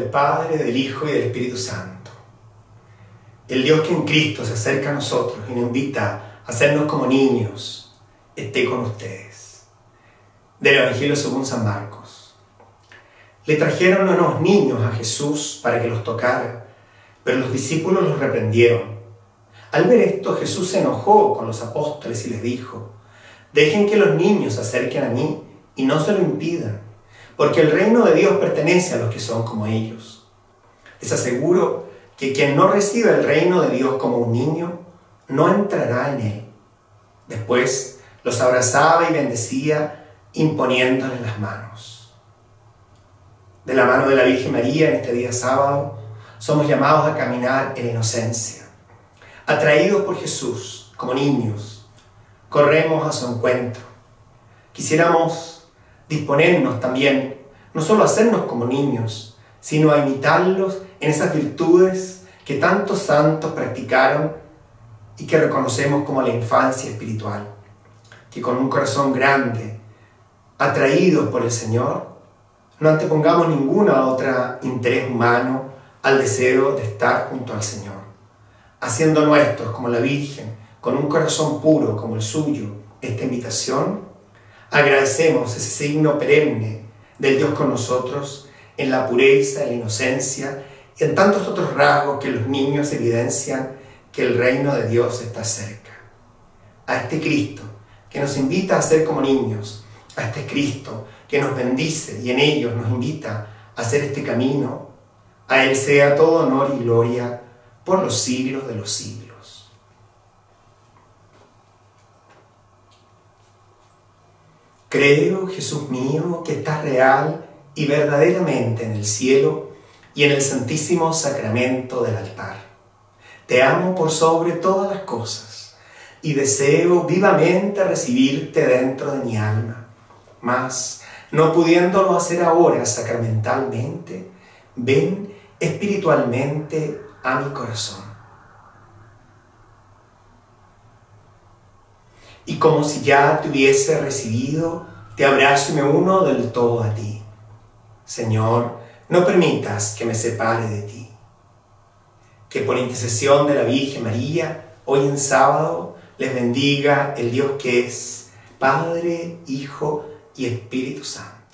del Padre, del Hijo y del Espíritu Santo. El Dios que en Cristo se acerca a nosotros y nos invita a hacernos como niños, esté con ustedes. Del Evangelio según San Marcos. Le trajeron unos niños a Jesús para que los tocara, pero los discípulos los reprendieron. Al ver esto, Jesús se enojó con los apóstoles y les dijo: dejen que los niños se acerquen a mí y no se lo impidan, porque el reino de Dios pertenece a los que son como ellos. Les aseguro que quien no reciba el reino de Dios como un niño, no entrará en él. Después los abrazaba y bendecía, imponiéndoles las manos. De la mano de la Virgen María, en este día sábado, somos llamados a caminar en inocencia. Atraídos por Jesús, como niños, corremos a su encuentro. Quisiéramos disponernos también, no solo a hacernos como niños, sino a imitarlos en esas virtudes que tantos santos practicaron y que reconocemos como la infancia espiritual. Que con un corazón grande, atraídos por el Señor, no antepongamos ninguna otra interés humano al deseo de estar junto al Señor. Haciendo nuestros, como la Virgen, con un corazón puro como el suyo, esta invitación, agradecemos ese signo perenne del Dios con nosotros en la pureza, en la inocencia y en tantos otros rasgos que los niños evidencian que el reino de Dios está cerca. A este Cristo que nos invita a ser como niños, a este Cristo que nos bendice y en ellos nos invita a hacer este camino, a Él sea todo honor y gloria por los siglos de los siglos. Creo, Jesús mío, que estás real y verdaderamente en el cielo y en el santísimo sacramento del altar. Te amo por sobre todas las cosas y deseo vivamente recibirte dentro de mi alma. Mas, no pudiéndolo hacer ahora sacramentalmente, ven espiritualmente a mi corazón. Y como si ya te hubiese recibido, te abrazo y me uno del todo a ti. Señor, no permitas que me separe de ti. Que por intercesión de la Virgen María, hoy en sábado, les bendiga el Dios que es Padre, Hijo y Espíritu Santo.